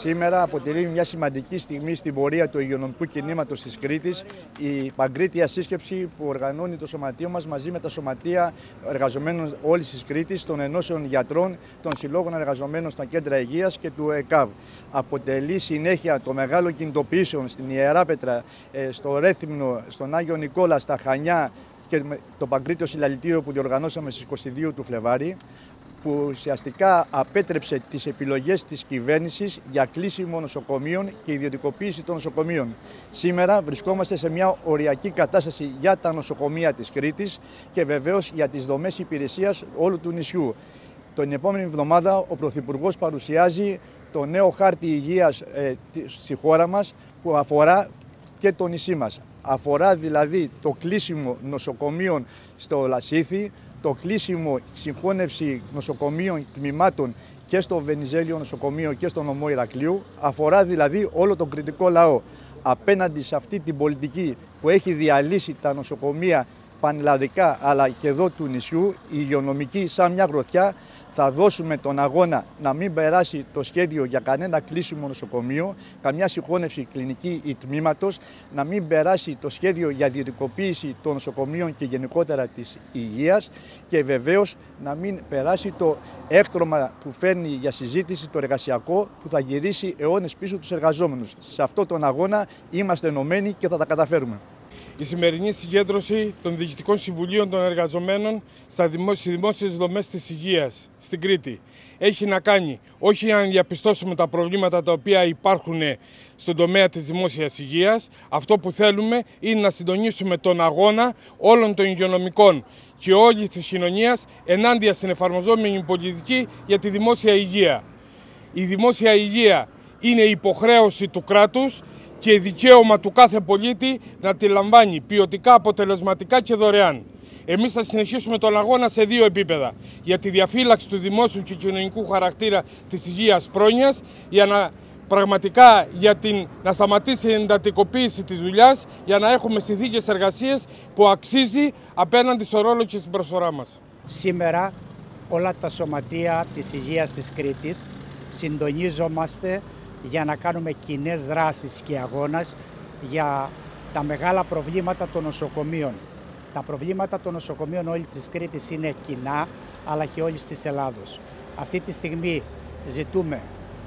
Σήμερα αποτελεί μια σημαντική στιγμή στην πορεία του υγειονομικού κινήματος της Κρήτης η παγκρίτια σύσκεψη που οργανώνει το σωματείο μας μαζί με τα σωματεία εργαζομένων όλης της Κρήτης, των ενώσεων γιατρών, των συλλόγων εργαζομένων στα κέντρα υγείας και του ΕΚΑΒ. Αποτελεί συνέχεια των μεγάλων κινητοποιήσεων στην Ιεράπετρα, στο Ρέθυμνο, στον Άγιο Νικόλα, στα Χανιά και το παγκρίτιο συλλαλητήριο που διοργανώσαμε στις 22 του Φλεβάρι, που ουσιαστικά απέτρεψε τις επιλογές της κυβέρνησης για κλείσιμο νοσοκομείων και ιδιωτικοποίηση των νοσοκομείων. Σήμερα βρισκόμαστε σε μια οριακή κατάσταση για τα νοσοκομεία της Κρήτης και βεβαίως για τις δομές υπηρεσίας όλου του νησιού. Την επόμενη εβδομάδα ο Πρωθυπουργός παρουσιάζει το νέο χάρτη υγείας στη χώρα μας που αφορά και το νησί μας. Αφορά δηλαδή το κλείσιμο νοσοκομείων στο Λασίθι, το κλείσιμο συγχώνευση νοσοκομείων τμήματων και στο Βενιζέλιο νοσοκομείο και στο νομό Ηρακλείου. Αφορά δηλαδή όλο τον κρητικό λαό. Απέναντι σε αυτή την πολιτική που έχει διαλύσει τα νοσοκομεία πανελλαδικά αλλά και εδώ του νησιού, η υγειονομική σαν μια γροθιά, θα δώσουμε τον αγώνα να μην περάσει το σχέδιο για κανένα κλείσιμο νοσοκομείο, καμιά συγχώνευση κλινική ή τμήματος, να μην περάσει το σχέδιο για ιδιωτικοποίηση των νοσοκομείων και γενικότερα της υγείας και βεβαίως να μην περάσει το έκτρωμα που φέρνει για συζήτηση το εργασιακό που θα γυρίσει αιώνες πίσω τους εργαζόμενους. Σε αυτόν τον αγώνα είμαστε ενωμένοι και θα τα καταφέρουμε. Η σημερινή συγκέντρωση των Διοικητικών Συμβουλίων των Εργαζομένων στις δημόσιες δομές της υγείας στην Κρήτη έχει να κάνει όχι για να διαπιστώσουμε τα προβλήματα τα οποία υπάρχουν στον τομέα της δημόσιας υγείας. Αυτό που θέλουμε είναι να συντονίσουμε τον αγώνα όλων των υγειονομικών και όλης της κοινωνίας ενάντια στην εφαρμοζόμενη πολιτική για τη δημόσια υγεία. Η δημόσια υγεία είναι υποχρέωση του κράτους και δικαίωμα του κάθε πολίτη να τη λαμβάνει ποιοτικά, αποτελεσματικά και δωρεάν. Εμείς θα συνεχίσουμε τον αγώνα σε δύο επίπεδα. Για τη διαφύλαξη του δημόσιου και κοινωνικού χαρακτήρα της υγείας πρόνοιας, για να πραγματικά να σταματήσει η εντατικοποίηση της δουλειάς, για να έχουμε συνθήκες εργασίας που αξίζει απέναντι στο ρόλο και στην προσφορά μας. Σήμερα όλα τα σωματεία της υγείας της Κρήτης συντονίζομαστε για να κάνουμε κοινές δράσεις και αγώνας για τα μεγάλα προβλήματα των νοσοκομείων. Τα προβλήματα των νοσοκομείων όλης της Κρήτης είναι κοινά, αλλά και όλης της Ελλάδος. Αυτή τη στιγμή ζητούμε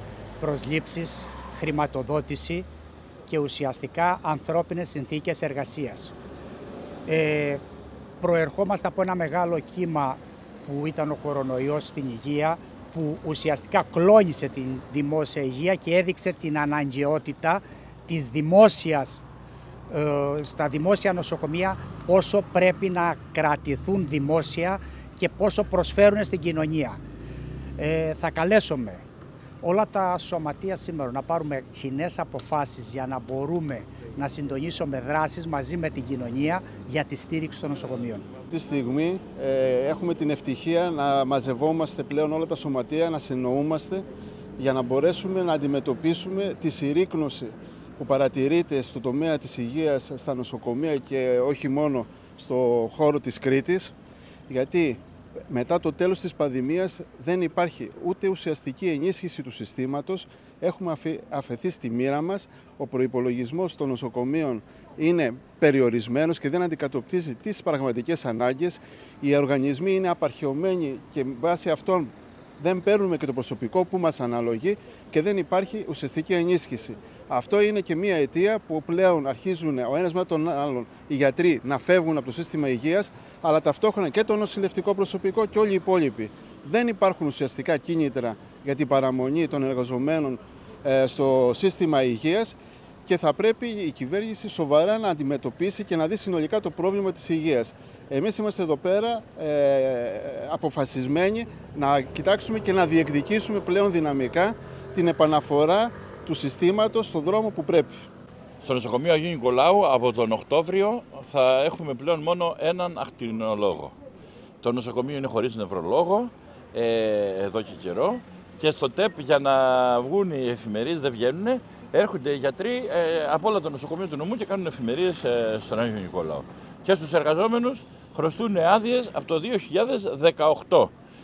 προσλήψεις, χρηματοδότηση και ουσιαστικά ανθρώπινες συνθήκες εργασίας. Προερχόμαστε από ένα μεγάλο κύμα που ήταν ο κορονοϊός στην υγεία, που ουσιαστικά κλώνησε την δημόσια υγεία και έδειξε την αναγκαιότητα της στα δημόσια νοσοκομεία πόσο πρέπει να κρατηθούν δημόσια και πόσο προσφέρουν στην κοινωνία. Θα καλέσουμε όλα τα σωματεία σήμερα να πάρουμε κοινές αποφάσεις για να μπορούμε να συντονίσουμε δράσεις μαζί με την κοινωνία για τη στήριξη των νοσοκομείων. Αυτή τη στιγμή έχουμε την ευτυχία να μαζευόμαστε πλέον όλα τα σωματεία, να συνοούμαστε για να μπορέσουμε να αντιμετωπίσουμε τη συρρίκνωση που παρατηρείται στο τομέα της υγείας στα νοσοκομεία και όχι μόνο στο χώρο της Κρήτης, γιατί μετά το τέλος της πανδημίας δεν υπάρχει ούτε ουσιαστική ενίσχυση του συστήματος. Έχουμε αφαιθεί στη μοίρα μας. Ο προϋπολογισμός των νοσοκομείων είναι περιορισμένος και δεν αντικατοπτρίζει τις πραγματικές ανάγκες. Οι οργανισμοί είναι απαρχαιωμένοι και βάσει αυτών δεν παίρνουμε και το προσωπικό που μας αναλογεί και δεν υπάρχει ουσιαστική ενίσχυση. Αυτό είναι και μία αιτία που πλέον αρχίζουν ο ένας με τον άλλον οι γιατροί να φεύγουν από το σύστημα υγείας, αλλά ταυτόχρονα και το νοσηλευτικό προσωπικό και όλοι οι υπόλοιποι. Δεν υπάρχουν ουσιαστικά κίνητρα για την παραμονή των εργαζομένων στο σύστημα υγείας και θα πρέπει η κυβέρνηση σοβαρά να αντιμετωπίσει και να δει συνολικά το πρόβλημα της υγείας. Εμείς είμαστε εδώ πέρα αποφασισμένοι να κοιτάξουμε και να διεκδικήσουμε πλέον δυναμικά την επαναφορά του συστήματος στον δρόμο που πρέπει. Στο νοσοκομείο Αγίου Νικολάου από τον Οκτώβριο θα έχουμε πλέον μόνο έναν ακτινολόγο. Το νοσοκομείο είναι χωρίς νευρολόγο εδώ και καιρό και στο ΤΕΠ για να βγουν οι εφημερίες δεν βγαίνουν. Έρχονται οι γιατροί από όλα τα νοσοκομεία του νομού και κάνουν εφημερίες στον Άγιο Νικολάου. Και στους εργαζόμενους χρωστούν άδειες από το 2018.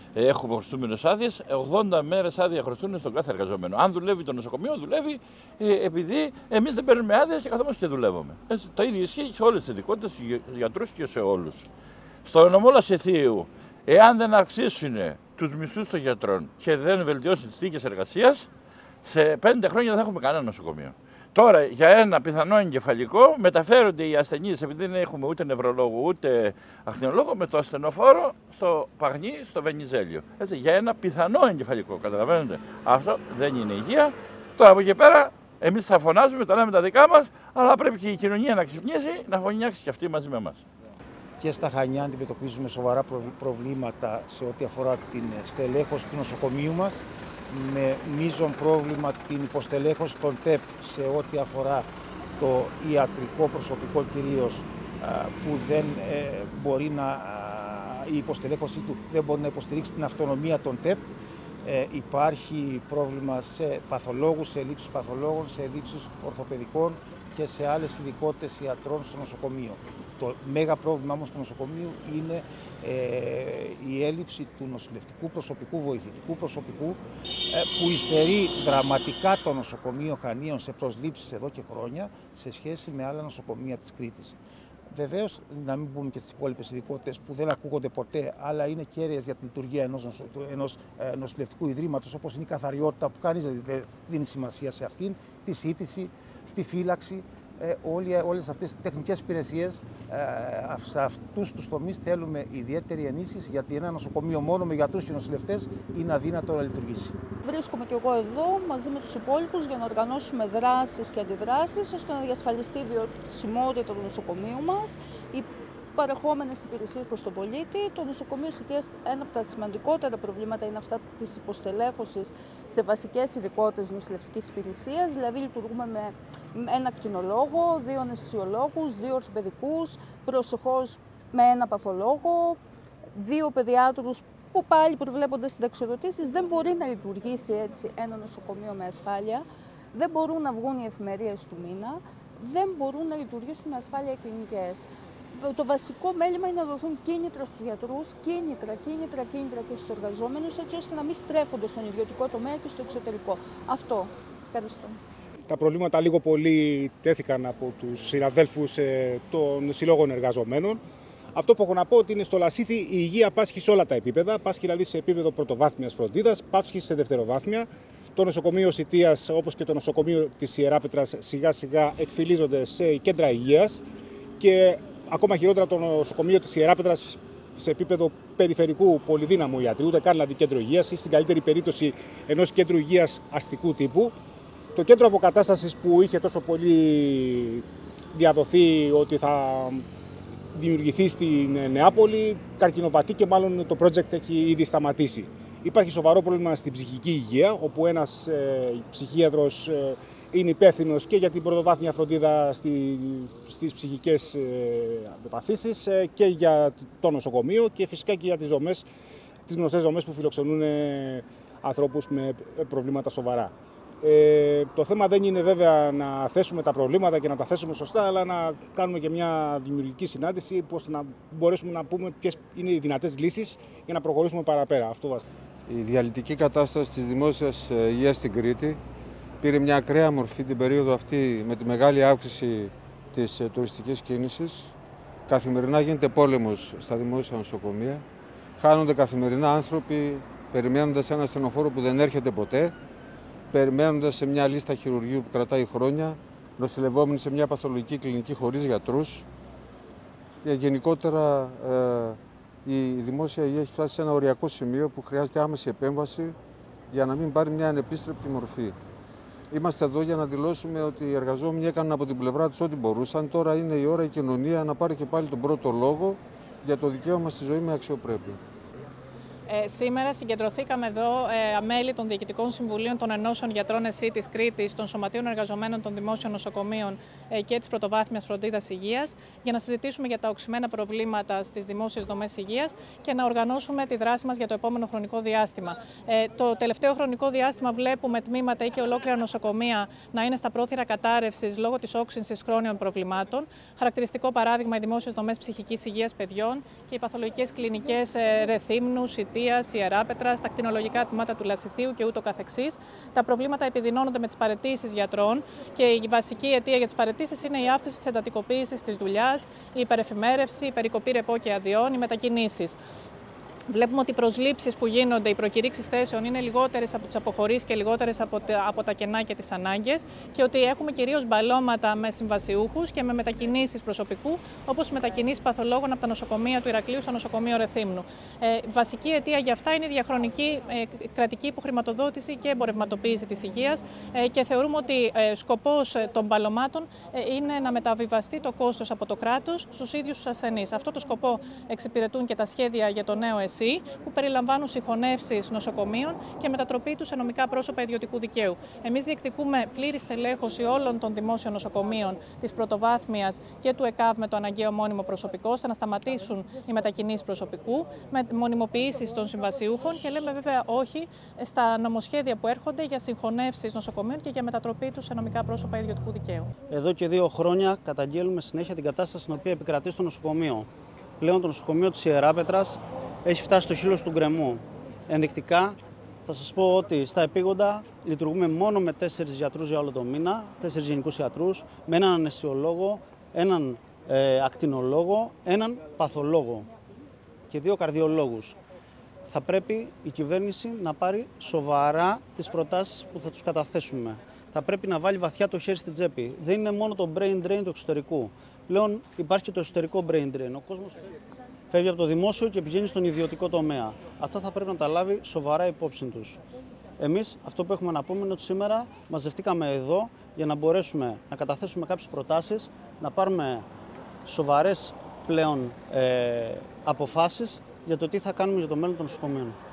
έχουμε χρωστούμενες άδειες, 80 μέρες άδεια χρωστούν στον κάθε εργαζόμενο. Αν δουλεύει το νοσοκομείο, δουλεύει επειδή εμείς δεν παίρνουμε άδειες και καθόμαστε και δουλεύουμε. Το ίδιο ισχύει σε όλες τις ειδικότητες, στους γιατρούς και σε όλους. Στο νομό Λασιθίου, εάν δεν αυξήσουν τους μισθούς των γιατρών και δεν βελτιώσουν τις συνθήκες εργασίας, σε 5 χρόνια δεν θα έχουμε κανένα νοσοκομείο. Τώρα, για ένα πιθανό εγκεφαλικό, μεταφέρονται οι ασθενείς, επειδή δεν έχουμε ούτε νευρολόγο ούτε ακτινολόγο, με το ασθενοφόρο στο Παγνί, στο Βενιζέλιο. Έτσι, για ένα πιθανό εγκεφαλικό, καταλαβαίνετε. Αυτό δεν είναι υγεία. Τώρα από εκεί πέρα, εμείς θα φωνάζουμε, τα λέμε τα δικά μας, αλλά πρέπει και η κοινωνία να ξυπνήσει, να φωνιάξει και αυτή μαζί με εμάς. Και στα Χανιά αντιμετωπίζουμε σοβαρά προβλήματα σε ό,τι αφορά την στελέχωση του νοσοκομείου μας, με μείζον πρόβλημα την υποστελέχωση των ΤΕΠ σε ό,τι αφορά το ιατρικό προσωπικό κυρίως, που δεν μπορεί η υποστελέχωσή του δεν μπορεί να υποστηρίξει την αυτονομία των ΤΕΠ. Υπάρχει πρόβλημα σε παθολόγους, σε ελλείψεις παθολόγων, σε ελλείψεις ορθοπαιδικών και σε άλλες ειδικότητες ιατρών στο νοσοκομείο. Το μέγα πρόβλημα όμως του νοσοκομείου είναι η έλλειψη του νοσηλευτικού προσωπικού, βοηθητικού προσωπικού, που υστερεί δραματικά το νοσοκομείο Χανίων σε προσλήψεις εδώ και χρόνια σε σχέση με άλλα νοσοκομεία της Κρήτης. Βεβαίως, να μην πούμε και στις υπόλοιπες ειδικότητες που δεν ακούγονται ποτέ, αλλά είναι κέραιες για τη λειτουργία ενός νοσηλευτικού ιδρύματος, όπως είναι η καθαριότητα, που κανείς δεν δίνει σημασία σε αυτήν, τη σύντηση, τη φύλαξη. Όλες αυτές τις τεχνικές υπηρεσίες, σε αυτούς τους τομείς θέλουμε ιδιαίτερη ενίσχυση, γιατί ένα νοσοκομείο μόνο με γιατρούς και νοσηλευτές είναι αδύνατο να λειτουργήσει. Βρίσκομαι και εγώ εδώ μαζί με τους υπόλοιπους για να οργανώσουμε δράσεις και αντιδράσεις ώστε να διασφαλιστεί η βιωσιμότητα του νοσοκομείου μας, οι παρεχόμενες υπηρεσίες προς τον πολίτη. Το νοσοκομείο Σιτίας, ένα από τα σημαντικότερα προβλήματα είναι αυτά της υποστελέχωσης σε βασικές ειδικότητες νοσηλευτικής υπηρεσίας. Δηλαδή, λειτουργούμε με ένα ακτινολόγο, 2 αναισθησιολόγους, 2 ορθοπαιδικούς, προσεχώς με 1 παθολόγο, 2 παιδιάτρους που πάλι προβλέποντας συνταξιοδοτήσεις. Δεν μπορεί να λειτουργήσει έτσι ένα νοσοκομείο με ασφάλεια. Δεν μπορούν να βγουν οι εφημερίες του μήνα. Δεν μπορούν να λειτουργήσουν με ασφάλεια οι κλινικές. Το βασικό μέλημα είναι να δοθούν κίνητρα στους γιατρούς, κίνητρα και στους εργαζόμενους, έτσι ώστε να μην στρέφονται στον ιδιωτικό τομέα και στο εξωτερικό. Αυτό. Ευχαριστώ. Τα προβλήματα λίγο πολύ τέθηκαν από τους συναδέλφους των συλλόγων εργαζομένων. Αυτό που έχω να πω ότι είναι στο Λασίθι η υγεία πάσχει σε όλα τα επίπεδα. Πάσχει δηλαδή σε επίπεδο πρωτοβάθμιας φροντίδας, πάσχει σε δευτεροβάθμια. Το νοσοκομείο Σιτίας, όπως και το νοσοκομείο της Ιεράπετρας, σιγά σιγά εκφυλίζονται σε κέντρα υγείας. Και ακόμα χειρότερα το νοσοκομείο της Ιεράπετρας σε επίπεδο περιφερικού πολυδύναμου ιατρίου, ούτε καν δηλαδή κέντρο υγείας, ή στην καλύτερη περίπτωση ενός κέντρου υγείας αστικού τύπου. Το κέντρο αποκατάστασης που είχε τόσο πολύ διαδοθεί ότι θα δημιουργηθεί στην Νεάπολη, καρκινοπατεί και μάλλον το project έχει ήδη σταματήσει. Υπάρχει σοβαρό πρόβλημα στην ψυχική υγεία, όπου ένας ψυχίατρος είναι υπεύθυνος και για την πρωτοβάθμια φροντίδα στις ψυχικές παθήσεις και για το νοσοκομείο και φυσικά και για τις γνωστές δομές που φιλοξενούν ανθρώπους με προβλήματα σοβαρά. Το θέμα δεν είναι βέβαια να θέσουμε τα προβλήματα και να τα θέσουμε σωστά, αλλά να κάνουμε και μια δημιουργική συνάντηση ώστε να μπορέσουμε να πούμε ποιες είναι οι δυνατές λύσεις για να προχωρήσουμε παραπέρα. Αυτό η διαλυτική κατάσταση της δημόσιας υγείας στην Κρήτη πήρε μια ακραία μορφή την περίοδο αυτή με τη μεγάλη αύξηση της τουριστικής κίνησης. Καθημερινά γίνεται πόλεμος στα δημόσια νοσοκομεία. Χάνονται καθημερινά άνθρωποι περιμένοντας ένα ασθενοφόρο που δεν έρχεται ποτέ, περιμένοντας σε μια λίστα χειρουργείου που κρατάει χρόνια, νοσηλευόμενοι σε μια παθολογική κλινική χωρίς γιατρούς. Και γενικότερα η δημόσια υγεία έχει φτάσει σε ένα οριακό σημείο που χρειάζεται άμεση επέμβαση για να μην πάρει μια ανεπίστρεπτη μορφή. Είμαστε εδώ για να δηλώσουμε ότι οι εργαζόμενοι έκαναν από την πλευρά τους ό,τι μπορούσαν. Τώρα είναι η ώρα η κοινωνία να πάρει και πάλι τον πρώτο λόγο για το δικαίωμα στη ζωή με αξιοπρέπεια. Σήμερα συγκεντρωθήκαμε εδώ μέλη των Διοικητικών Συμβουλίων των Ενώσεων Γιατρών ΕΣΥ της Κρήτης, των Σωματείων Εργαζομένων των Δημόσιων Νοσοκομείων και της Πρωτοβάθμιας Φροντίδας Υγείας για να συζητήσουμε για τα οξυμένα προβλήματα στις δημόσιες δομές υγείας και να οργανώσουμε τη δράση μας για το επόμενο χρονικό διάστημα. Το τελευταίο χρονικό διάστημα βλέπουμε τμήματα ή και ολόκληρα νοσοκομεία να είναι στα πρόθυρα κατάρρευσης λόγω της όξυνσης χρόνιων προβλημάτων. Χαρακτηριστικό παράδειγμα οι δημόσιες δομές ψυχικής υγείας παιδιών και οι παθολογικές κλινικές Ρεθύμνου, Σιτίας, Πλατείας, Ιεράπετρας, τα κτηνολογικά τμήματα του Λασιθίου και ούτω καθεξής. Τα προβλήματα επιδεινώνονται με τις παραιτήσεις γιατρών και η βασική αιτία για τις παραιτήσεις είναι η αύξηση της εντατικοποίησης της δουλειάς, η υπερεφημέρευση, η περικοπή ρεπό και αδειών, οι μετακινήσεις. Βλέπουμε ότι οι προσλήψεις που γίνονται, οι προκηρύξεις θέσεων είναι λιγότερες από τις αποχωρήσεις και λιγότερες από τα κενά και τις ανάγκες και ότι έχουμε κυρίως μπαλώματα με συμβασιούχους και με μετακινήσεις προσωπικού, όπως οι μετακινήσεις παθολόγων από τα νοσοκομεία του Ηρακλείου στο νοσοκομείο Ρεθύμνου. Βασική αιτία για αυτά είναι η διαχρονική κρατική υποχρηματοδότηση και εμπορευματοποίηση της υγείας και θεωρούμε ότι σκοπός των μπαλωμάτων είναι να μεταβιβαστεί το κόστος από το κράτος στους ίδιους τους ασθενείς. Αυτό το σκοπό εξυπηρετούν και τα σχέδια για το νέο που περιλαμβάνουν συγχωνεύσεις νοσοκομείων και μετατροπή τους σε νομικά πρόσωπα ιδιωτικού δικαίου. Εμείς διεκδικούμε πλήρη στελέχωση όλων των δημόσιων νοσοκομείων της πρωτοβάθμιας και του ΕΚΑΒ με το αναγκαίο μόνιμο προσωπικό, ώστε να σταματήσουν οι μετακινήσεις προσωπικού, με μονιμοποιήσεις των συμβασιούχων και λέμε βέβαια όχι στα νομοσχέδια που έρχονται για συγχωνεύσεις νοσοκομείων και για μετατροπή τους σε νομικά πρόσωπα ιδιωτικού δικαίου. Εδώ και 2 χρόνια καταγγέλουμε συνέχεια την κατάσταση στην οποία επικρατεί στο νοσοκομείο. Πλέον το νοσοκομείο της Ιεράπετρας έχει φτάσει στο χείλος του γκρεμού. Ενδεικτικά θα σας πω ότι στα επίγοντα λειτουργούμε μόνο με 4 γιατρούς για όλο το μήνα, 4 γενικούς γιατρούς, με έναν αναισθησιολόγο, έναν ακτινολόγο, έναν παθολόγο και 2 καρδιολόγους. Θα πρέπει η κυβέρνηση να πάρει σοβαρά τις προτάσεις που θα τους καταθέσουμε. Θα πρέπει να βάλει βαθιά το χέρι στην τσέπη. Δεν είναι μόνο το brain drain του εξωτερικού. Πλέον υπάρχει και το εσωτερικό brain drain. Ο κόσμος φεύγει από το δημόσιο και πηγαίνει στον ιδιωτικό τομέα. Αυτά θα πρέπει να τα λάβει σοβαρά υπόψη τους. Εμείς αυτό που έχουμε να πούμε είναι ότι σήμερα μαζευτήκαμε εδώ για να μπορέσουμε να καταθέσουμε κάποιες προτάσεις, να πάρουμε σοβαρές πλέον αποφάσεις για το τι θα κάνουμε για το μέλλον των νοσοκομείων.